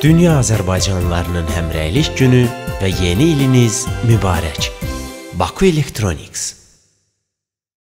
Dünya Azərbaycanlılarının həmrəylik günü və yeni iliniz mübarək. Baku Electronics.